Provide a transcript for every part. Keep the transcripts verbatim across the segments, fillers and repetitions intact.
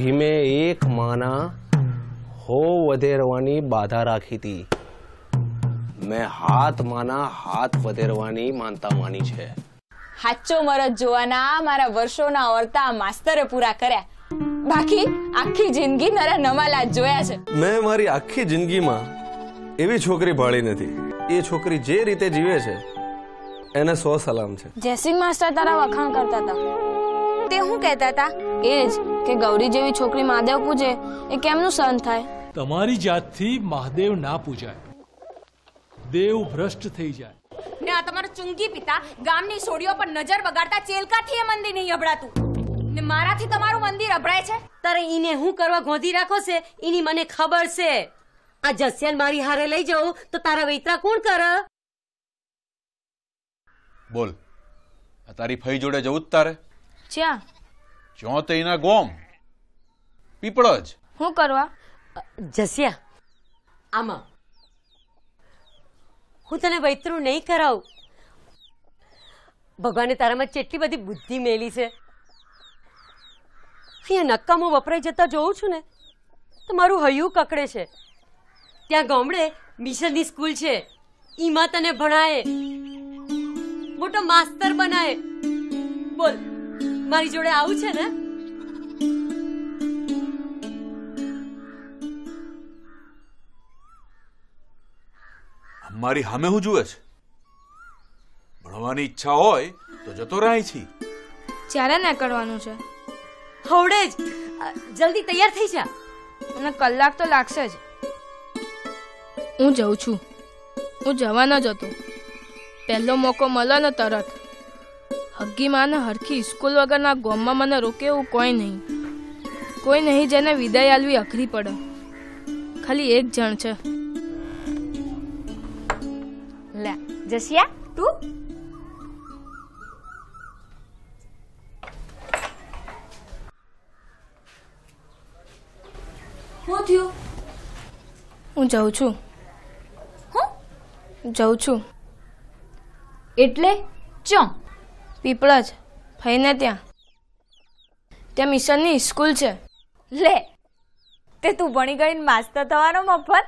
ભીમે એક માના હો વધેરવાની બાધા રાખી હતી. મેં હાથ માના હાથ વધેરવાની માનતા માની છે. હાચો મરદ જોવાના મારા વર્ષોના વર્તા માસ્તરે પૂરા કર્યા. બાકી આખી જિંદગી નરા નવાલા જોયા છે. મેં મારી આખી જિંદગીમાં એવી છોકરી ભાળી નથી. એ છોકરી જે રીતે જીવે છે એને સો સલામ છે. જયસિંહ માસ્ટર તારા વખાણ કરતા હતા. તે હું કહેતા હતા? એ જ કે ગૌરી જેવી છોકરી મહાદેવ પૂજે એ કેમનું સહન થાય? તમારી જાતથી મહાદેવ ના પૂજાય, દેવ ભ્રષ્ટ થઈ જાય. ને આ તમારો ચુંગી પિતા ગામની સોડીઓ પર નજર બગાડતા ચેલકાથી એ મંદિર નહીં અભડાતું ને મારાથી તમારું મંદિર અભડાય છે. તારે ઈને હું કરવા ગોંધી રાખો છે એની મને ખબર છે. આ જસ્યાન મારી હારે લઈ જાઉં તો તારા વૈતરા કોણ કરે? બોલ, આ તારી ફઈ જોડે જવું જ તારે? ચ્યા? ચો તો એના ગોમ પીપળજ. હું કરવા? જસ્યા, આમાં હું તને વૈતરું નહીં કરાવું. ભગવાને તારામાં કેટલી બધી બુદ્ધિ મેલી છે. અહીંયા નક્કામો વપરાઈ જતા જોઉં છું ને તો મારું હૈયું કકડે છે. ત્યાં ગામડે મિશનની સ્કૂલ છે, ઈમાં તને ભણાય, મોટો માસ્તર બનાય. બોલ, મારી જોડે આવું છે ને? મારી સામે હું જુએ છે? ભણવાની ઈચ્છા હોય તો જતો રાય છી. ચારે નીકળવાનું છે? હવડે જ. જલ્દી તૈયાર થઈ જા. અને કલાક તો લાગશે જ. હું જઉં છું. હું જવાનો જ હતો. પહેલો મોકો મળે ને તરત. હગ્ગી માને હરખી સ્કૂલ વગરના ગોમમાં મને રોકે એવું કોઈ નહીં. કોઈ નહીં જેને વિદાય આલવી અઘરી પડે. ખાલી એક જણ છે. લે જસિયા, તું શું થયું? હું જાઉં છું. હું જાઉં છું. એટલે ચો? પીપળજ ફઈને ત્યાં. ત્યાં મિશનની સ્કૂલ છે. લે, તે તું ભણી ગઈને માસ્ટર થવાનો મફત?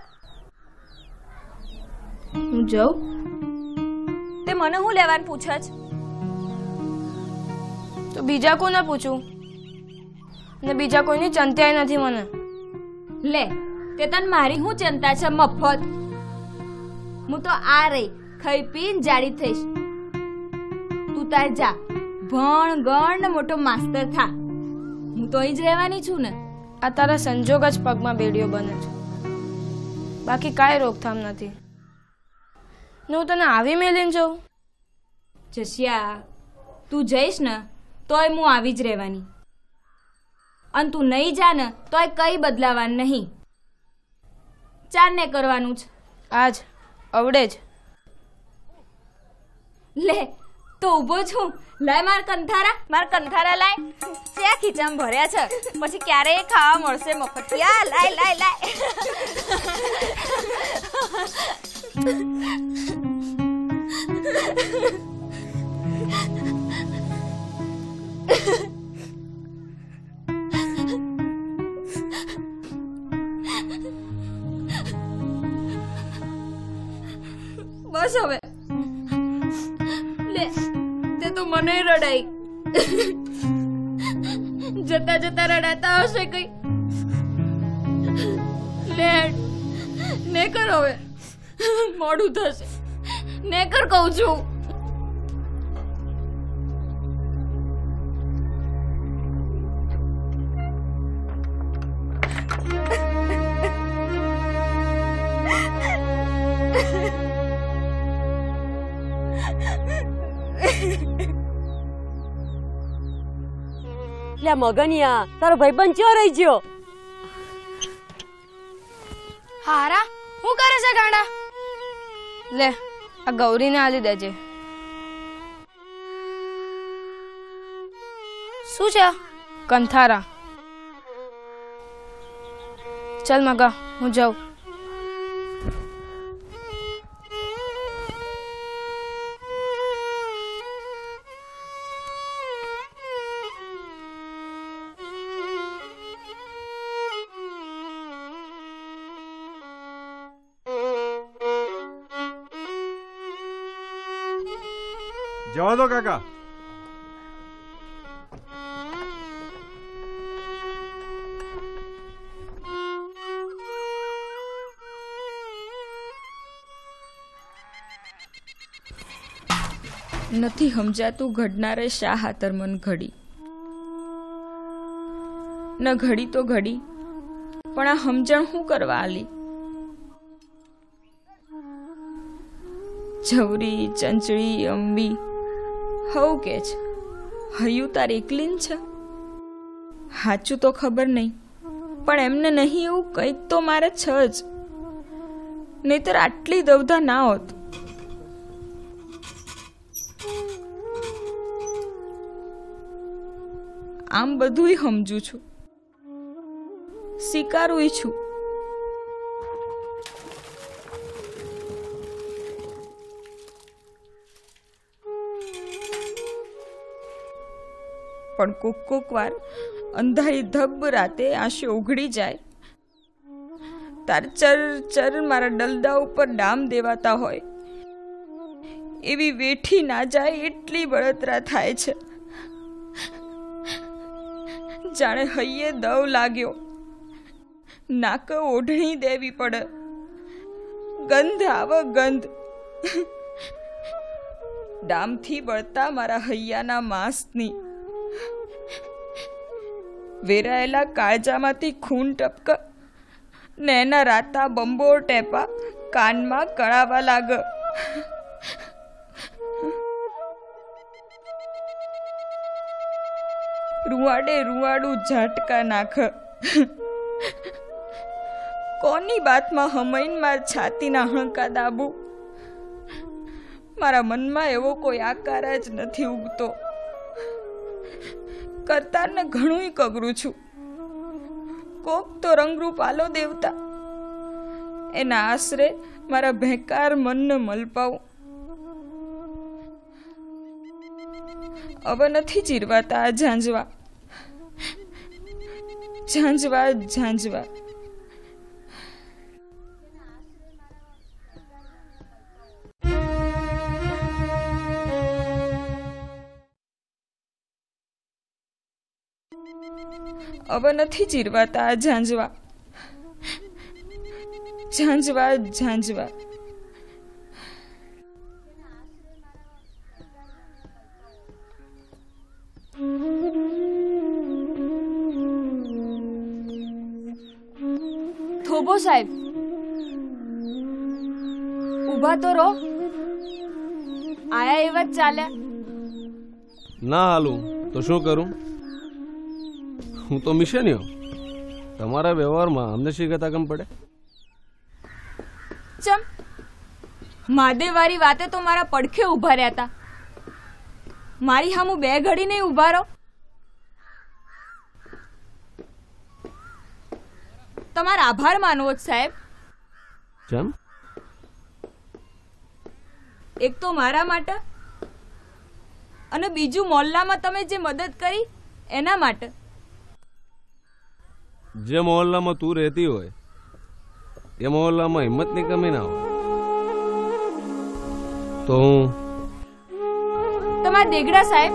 હું જાઉં? તે મને હું લેવાનું પૂછે છે? તો બીજા કોને પૂછું? ને બીજા કોઈની ચિંતા નથી મને. લે, તે તને મારી શું ચિંતા છે મફત? હું તો આ રહી ખાઈ પીને જાડી થઈશ. તું તાર જા, ભણ ગણ ને મોટો માસ્તર થા. હું તો અહીં જ રહેવાની છું ને. આ તારા સંજોગ જ પગમાં બેડીઓ બને છે. બાકી કાંઈ રોકથામ નથી. ને હું તને આવી મેલીને જાઉં? જશિયા, તું જઈશ ને તોય હું આવી જ રહેવાની. અને તું નહીં જા ને તોય કઈ બદલાવાનું નહીં. ચારને કરવાનું છે આજ અવડે જ. લે, તો ઊભો છું. લાય માર કંઠારા, માર કંઠારા લાય. ત્યાં ખીચામાં ભર્યા છે, પછી ક્યારેય ખાવા મળશે મફતિયા. લાય લાય લાય. બસ હવે. લે, તે તો મને રડાઈ. જતા જતા રડાતા હશે કઈ. લે, ને કર હવે, મોડું થશે. ને કર કહું છું. લે મગનિયા, તારો ભાઈબંધ ચો રહી ગયો? હારા, શું કરે છે ગાંડા? લે, આ ગૌરીને આલી દેજે. શું છે? કંથારા. ચલ મગા, હું જાઉં. જવા દો કાકા. નથી સમજાતું ઘડનારે શા હાતર મન ઘડી. ન ઘડી તો ઘડી, પણ આ સમજણ શું કરવા આલી? જવરી ચંચળી અંબી હવ કે છે હયું તાર એકલી છે. સાચું તો ખબર નહીં, પણ એમને નહીં એવું કંઈક તો મારે છ જ, નહીતર આટલી દવધા ના હોત. આમ બધુંય સમજુ છું, સ્વીકારું છું, પણ કોક કોક વાર અંધારી ધબ રાતે આંસુ ઉઘડી જાય તાર ચર ચર મારા ડલદા ઉપર ડામ દેવાતા હોય એવી વેઠી ના જાય એટલી બળતરા થાય છે. જાણે હૈયે દવ લાગ્યો, નાક ઓઢણી દેવી પડે, ગંધ આવે ગંધ. ડામથી બળતા મારા હૈયાના માંસની, વેરાયેલા કાળજામાંથી ખૂન ટપક ને એના રાતા બંબોર ટેપા કાનમાં કળાવા લાગ. રૂવાડે રૂવાડું ઝાટકા નાખ. કોની બાતમાં હમઈન માર છાતીના હણકા દાબુ. મારા મનમાં એવો કોઈ આકાર જ નથી ઉગતો. કરતારને ઘણું કગરું છું. કોક તો રંગરૂપ આલો દેવતા, એના આશરે મારા ભેકાર મનને મલપાવું. હવે નથી ચીરવાતા આ ઝાંઝવા, ઝાંઝવા ઝાંઝવા. હવે નથી ચીરવાતા આ ઝાંઝવા, ઝાંઝવા ઝાંઝવા. થોબો સાહેબ, ઊભા તો રહો. આયા એવા જ ચાલ્યા. ના હાલું તો શું કરું? હું તો મિશનીયો. તમારા વ્યવહારમાં અમને શીખતા કેમ પડે? ચમ મહાદેવવાળી વાતે તો મારા પડખે ઊભા રહ્યા હતા. મારી હામું બે ઘડી નહીં ઊભા રહો. તમારો આભાર માનવો જ સાહેબ. કેમ? એક તો મારા માટે, અને બીજું મોહલ્લામાં તમે જે મદદ કરી એના માટે. જે મોહલ્લામાં તું રહેતી હોય એ મોહલ્લામાં હિંમતની કમી ના હોય તો હું તમારા દેગડા સાહેબ.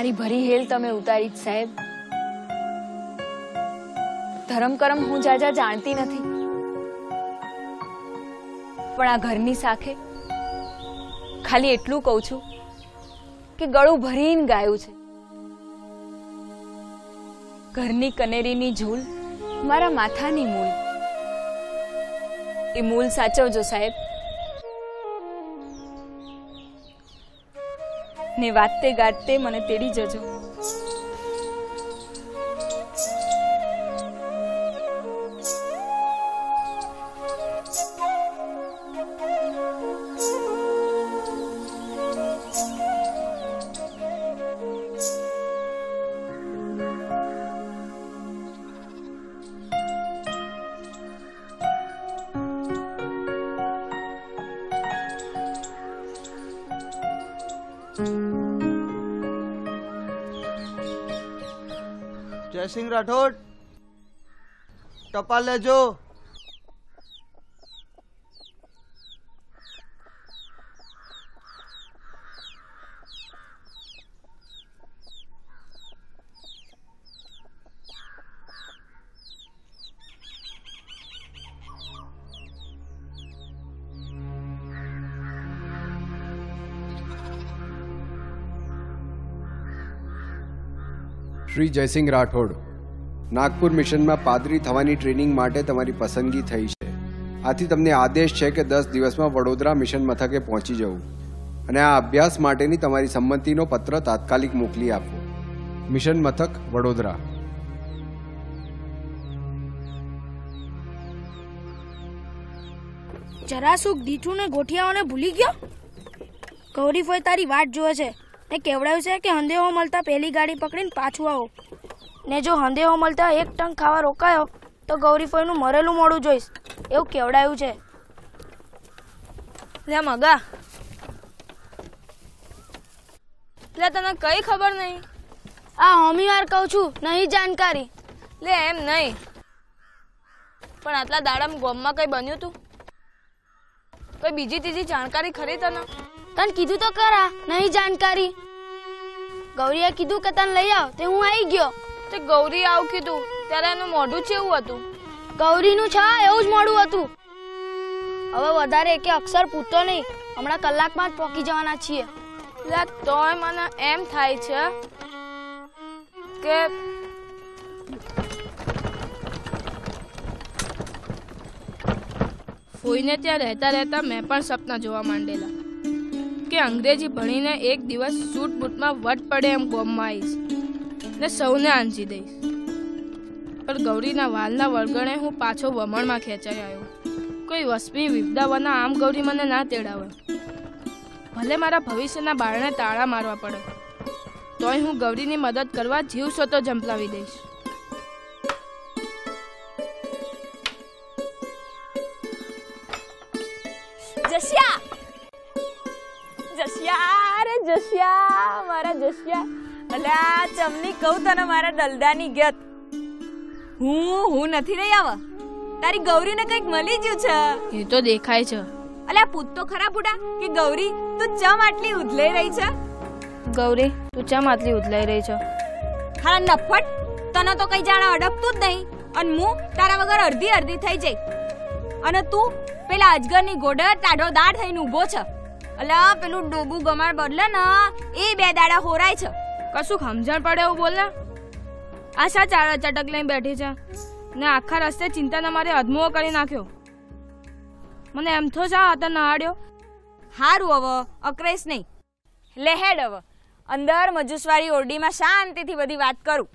મારી ભરી હેલ તમે ઉતારી જ સાહેબ. ધર્મ કરમ હું જાજા જાણતી નથી, પણ આ ઘરની સાખે ખાલી એટલું કહું છું કે ગળું ભરીને ગાયું છે. ઘરની કનેરીની ઝૂલ મારા માથાની મૂલ. એ મૂલ સાચવજો સાહેબ, ને વાતે ગાતે મને તેડી જજો. જયસિંહ રાઠોડ, ટપાલ લેજો. શ્રી જયસિંહ રાઠોડ, નાગપુર મિશનમાં પાદરી થવાની ટ્રેનિંગ માટે તમારી પસંદગી થઈ છે. આથી તમને આદેશ છે કે દસ દિવસમાં વડોદરા મિશન મથકે પહોંચી જવું અને આ અભ્યાસ માટેની તમારી સંમતિનો પત્ર તાત્કાલિક મોકલી આપવો. મિશન મથક વડોદરા. જરા સુખ દીઠું ને ગોઠિયાઓને ભૂલી ગયો? ગૌરીફોઈ તારી વાટ જોવે છે ને કેવડાવ્યું છે કે હંદેહો મળતા પહેલી ગાડી પકડીને પાછું આવો. ને જો હંદેહો મળતા એક ટંક ખાવા રોકાયો તો ગૌરીફોઈનું મરેલું મોડું જોઈશ એવું કેવડાયું છે. લે મગા, લે તને કઈ ખબર નહીં? આ હોમી વાર કહું છું, નહીં જાણકારી. લે એમ નહીં, પણ આટલા દાડામાં ગોમમાં કઈ બન્યું તું? કઈ બીજી ત્રીજી જાણકારી ખરી તને? તને કીધું તો ખરા, નહીં જાણકારી. ગૌરીએ કીધું કે તને લઈ આવ તે હું આવી ગયો. તે ગૌરી આવું કીધું ત્યારે એનું મોઢું કેવું હતું? ગૌરીનું છે એવું જ મોડું હતું. હવે વધારે એકે અક્ષર પૂછતો નહીં, હમણાં કલાકમાં જ પહોંચી જવાના છીએ. લે તોય મને એમ થાય છે કે ફોઈને ત્યાં રહેતા રહેતા મેં પણ સપના જોવા માંડેલા કે અંગ્રેજી ભણીને એક દિવસ સૂટ બૂટમાં વટ પડે એમ ગોમમાં આવીશ ને સૌને આંજી દઈશ. પણ ગૌરીના વાલના વળગણે હું પાછો વમણમાં ખેંચાઈ આવ્યો. કોઈ વસમી વિપદાવાના આમ ગૌરી મને ના તેડાવે. ભલે મારા ભવિષ્યના બારણે તાળા મારવા પડે તોય હું ગૌરીની મદદ કરવા જીવ સોતો ઝંપલાવી દઈશ. જસ્યા, જસ્યા રે જસ્યા, મારા જસ્યા. અલ્યા ચમની કહું તને મારા દલદાની ગત. હું હું નથી રહી આવા. તારી ગૌરીને કંઈક મળી ગયું છે. એ તો દેખાય છે. અલ્યા પૂછ તો ખરા બુડા કે ગૌરી તું ચમ આટલી ઉધલાઈ રહી છે? ગૌરી તું ચમ આટલી ઉધલાઈ રહી છે? હારા નફટ, તને તો કઈ જાણે અડકતું જ નહીં અને હું તારા વગર અડધી અડધી થઈ જઈ અને તું પેલા અજગરની ગોડે ટાઢો દાઢ થઈને ઊભો છે. અલ્યા પેલું ડોબું ગમાડ બદલે ને એ બે દાડા હોરાય છે. કશું સમજણ પડે એવું બોલ ને. આશા ચાળા ચટક લઈને બેઠી છે ને આખા રસ્તે ચિંતાના મારે અધમુઓ કરી નાખ્યો. મને એમ તો જા હતા નહાડ્યો. હારું હવે અકરેશ નહીં, લેહેડ હવે અંદર મજુસવારી ઓરડીમાં શાંતિથી બધી વાત કરું.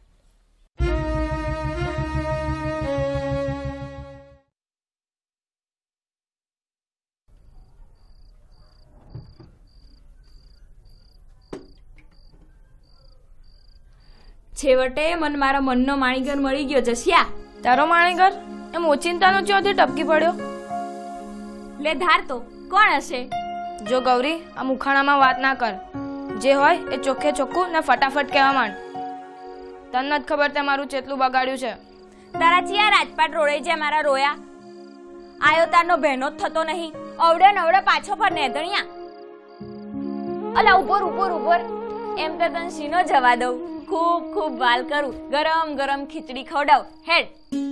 છેવટે મન મારા મનનો માણીગર મળી ગયો. જસ્યા તારો માણીગર એમ ઓચિંતાનો ચોથી ટપકી પડ્યો. લે ધાર તો કોણ હશે? જો ગૌરી આ મુખાણામાં વાત ના કર. જે હોય એ ચોખ્ખે ચોખ્ખું ને ફટાફટ કહેવા માંડ. તને નથી ખબર તે મારું ચેટલું બગાડ્યું છે. તારા ચિયા રાજપાટ રોડે છે મારા રોયા. આયો તારનો બહેનો જ થતો નહીં. અવડે નવડે પાછો પર નેધણિયા. અલા ઉપર ઉપર ઉપર એમ તો તને શીનો જવા દઉં, ખૂબ ખૂબ વાલ કરું, ગરમ ગરમ ખીચડી ખવડાવ. હેડ.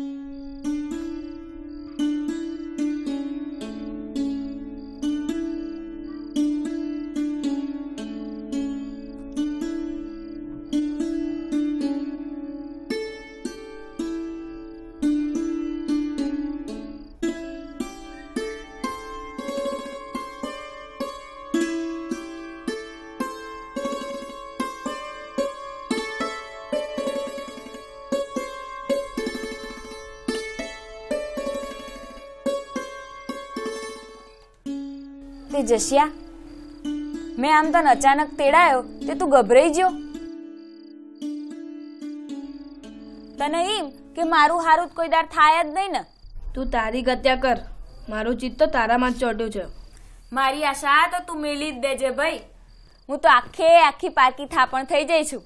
તે જશિયા, મેં આમ તને અચાનક તેડાયો તે તું ગભરાઈ ગયો. તને એમ કે મારું હારું કોઈ દાર થાય જ નહીં ને? તું તારી ગત્યા કર, મારું ચિત્ત તો તારામાં જ ચોટ્યું છે. મારી આશા તો તું મેલી જ દેજે ભાઈ. હું તો આખે આખી પાકી થાપણ થઈ જઈ છું.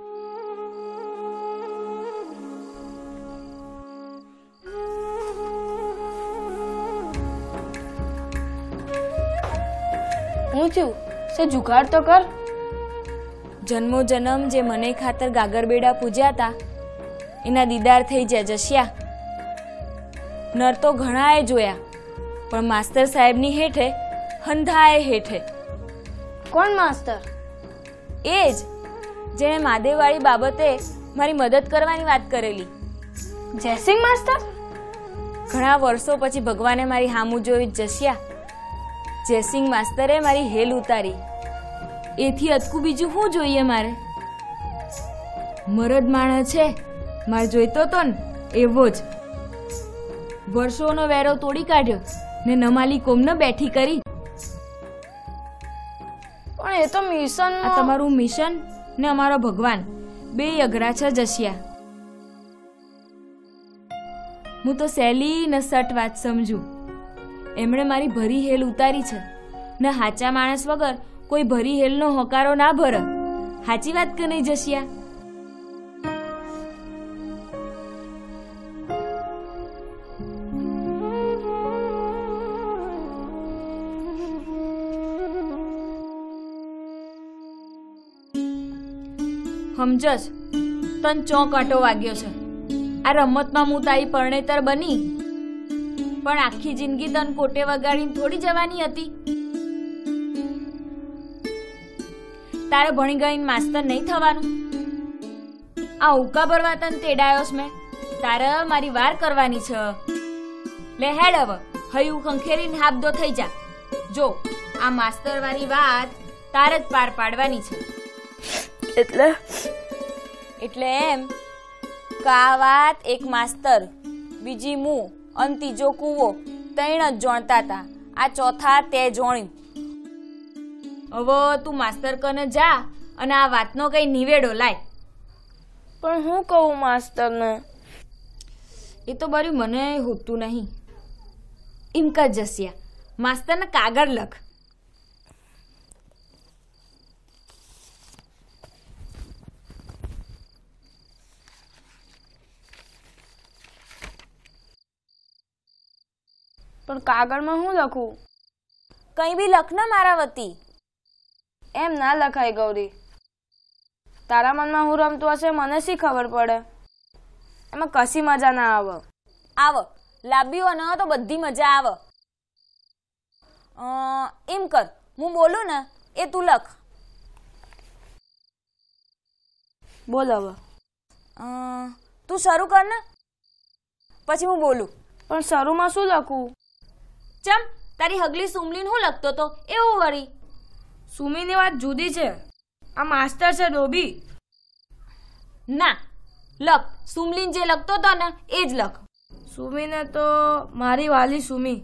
હું થયું સે જુગાડ તો કર. જન્મો જન્મ જે મને ખાતર ગાગર બેડા પૂજ્યા હતા એના દીદાર થઈ જાય જશિયા. નર તો ઘણાએ જોયા પણ માસ્તર સાહેબની હેઠે હંધાએ હેઠે. કોણ માસ્તર? એ જ જેણે મહાદેવવાળી બાબતે મારી મદદ કરવાની વાત કરેલી. જયસિંહ માસ્તર? ઘણા વર્ષો પછી ભગવાને મારી હામું જોઈ જશિયા. જયસિંહ માસ્તરે મારી હેલ ઉતારી. એથી અટકું બીજું શું જોઈએ મારે? મરદ માણસ છે, મારે જોઈતો તો ને એવો જ. વર્ષોનો વેરો તોડી કાઢ્યો ને નમાલી કોમને બેઠી કરી. પણ એ તો મિશન. આ તમારું મિશન ને અમારો ભગવાન બે અઘરા છે જશિયા. હું તો સહેલી ને સટ વાત સમજુ. એમણે મારી ભરી હેલ ઉતારી છે ને હાચા માણસ વગર કોઈ ભરી હેલનો હોકારો ના ભરે. હાચી વાત કે નહીં જશિયા? સમજસ તન ચો કાંટો વાગ્યો છે. આ રમતમાં હું તારી પરણેતર બની પણ આખી જિંદગી તન કોટે વગાડીને થોડી જવાની હતી. તારે ભણી ગઈને માસ્તર નહીં થવાનું. આ ઉકા ભરવા તને તેડાયો મેં. તારે મારી વાર કરવાની છે. લે હેડ હવે હયું ખંખેરીને હાબદો થઈ જા. જો આ માસ્તર વાળી વાત તારે જ પાર પાડવાની છે. એટલે એટલે એમ કે આ વાત એક માસ્તર, બીજી મું અને ત્રીજો કૂવો ત્રણ જ જોણતા હતા. આ ચોથા તે જોણ્યું. હવે તું માસ્તર કને જા અને આ વાતનો કઈ નિવેડો લાય. પણ હું કહું માસ્તરને? એ તો બરી મને હોતું નહીં. એમ કર જશિયા, માસ્તરને કાગળ લખ. પણ કાગળમાં હું લખું? કઈ બી લખ ને મારા વતી. એમ ના લખાય ગૌરી. તારા મનમાં હું રમતું હશે મને શી ખબર પડે? એમાં કશી મજા ના આવે. આવ લાવ્યો ને તો બધી મજા આવે. એમ કર, હું બોલું ને એ તું લખ. બોલ હવે. તું શરૂ કર ને પછી હું બોલું. પણ શરૂમાં શું લખું? ચમ તારી હગલી સુમલીન હું લખતો તો એવું વળી. સુમીની વાત જુદી છે, આ માસ્તર છે ડોબી. ના લખ, સુમલીન જે લખતો તો ને એ જ લખ. સુમીને તો મારી વાલી સુમી.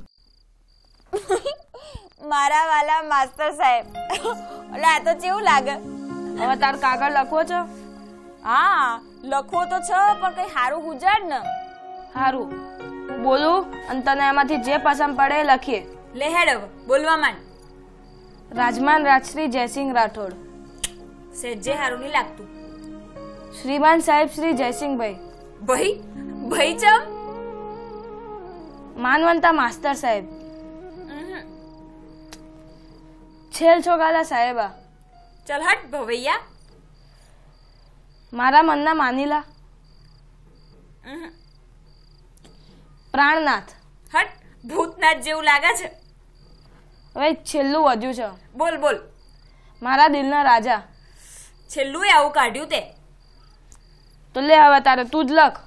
મારા વાલા માસ્તર સાહેબ. એટલે આ તો કેવું લાગે? હવે તાર કાગળ લખવો છે? હા લખવો તો છે પણ કઈ સારું ગુજાડ ને. સારું બોલું અને તને એમાંથી જે પસંદ પડે એ લખીએ. લે હેડ હવે બોલવા માંડ. રાજમાન રાજશ્રી જયસિંહ રાઠોડ. સેજે સારું નહીં લાગતું. શ્રીમાન સાહેબ શ્રી જયસિંહભાઈ. ભાઈ ભાઈ ચમ? માનવંતા માસ્તર સાહેબ. છેલ છોગાલા સાહેબા. ચલ હટ ભવૈયા, મારા મનના માનીલા. પ્રાણનાથ. હટ, ભૂતનાથ જેવું લાગે છે. હવે છેલ્લું વધ્યું છે. બોલ બોલ. મારા દિલના રાજા. છેલ્લું એ આવું કાઢ્યું તે. તો લે હવે તારે તું જ લખ.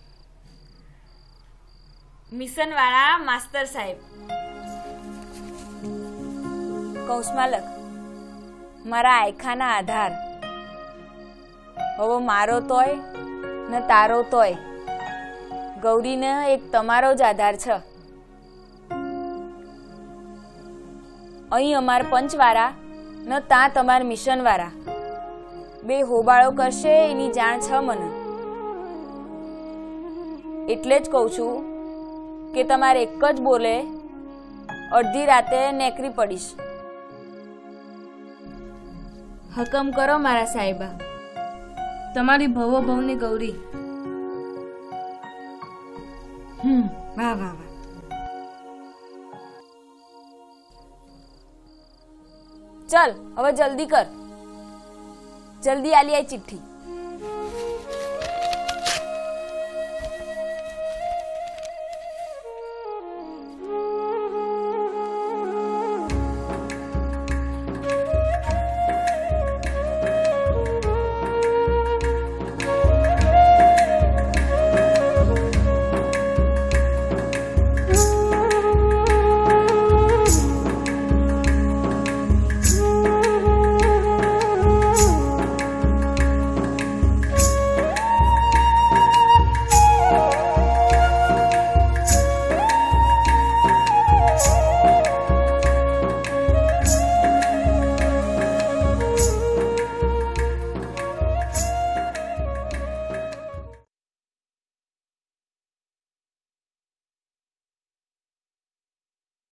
મિશન વાળા માસ્તર સાહેબ. કૌંસમાં લખ, મારા આયખાના આધાર. હવે મારો તોય ને તારો તોય ગૌરીને એક તમારો જ આધાર છે. અહીં અમાર પંચવાળા ને ત્યાં તમાર મિશન વાળા બે હોબાળો કરશે એની જાણ છે મને. એટલે જ કહું છું કે તમારે એક જ બોલે અડધી રાતે નેકરી પડીશ. હકમ કરો મારા સાહેબા. તમારી ભવો ભવની ગૌરી. હમ વાહ વાહ વાહ. ચલ હવે જલ્દી કર. જલ્દી આલી આઈ ચિઠ્ઠી.